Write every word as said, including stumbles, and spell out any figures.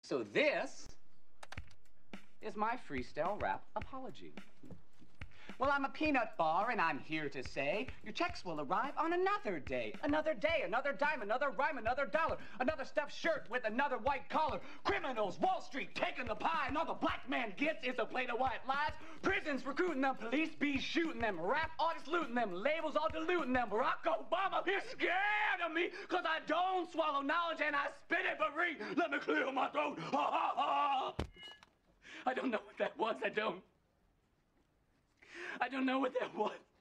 So this is my freestyle rap apology. Well, I'm a peanut bar, and I'm here to say your checks will arrive on another day. Another day, another dime, another rhyme, another dollar. Another stuffed shirt with another white collar. Criminals, Wall Street, taking the pie, and all the black man gets is a plate of white lies. Prisons recruiting them, police bees shooting them, rap artists looting them, labels all diluting them. Barack Obama is scared of me, cause I don't swallow knowledge and I spit it for free. Let me clear my throat. Ha ha ha. I don't know what that was, I don't. I don't know what that was.